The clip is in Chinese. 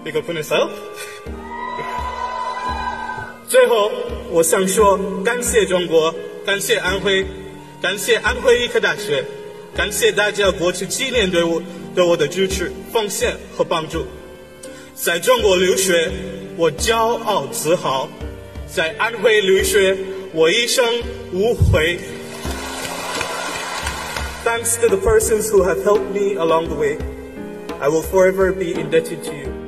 big up on yourself。最后，我想说，感谢中国，感谢安徽，感谢安徽医科大学，感谢大家过去7年对我的支持、奉献和帮助。在中国留学，我骄傲自豪；在安徽留学，我一生无悔。Thanks to the persons who have helped me along the way, I will forever be indebted to you.